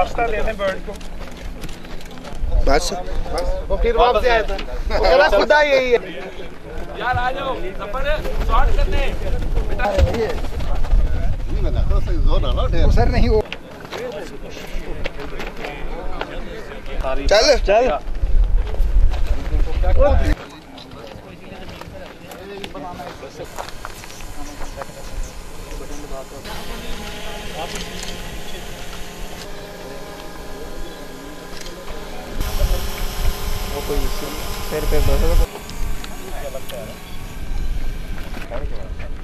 रास्ता दे दें बर्ड को। बस वो फिर वापस आया था, वो कहना खुदा यही है यार। आ जाओ सफर शॉर्ट करने बेटा। सर नहीं वो चल चल वो कोई सिर पे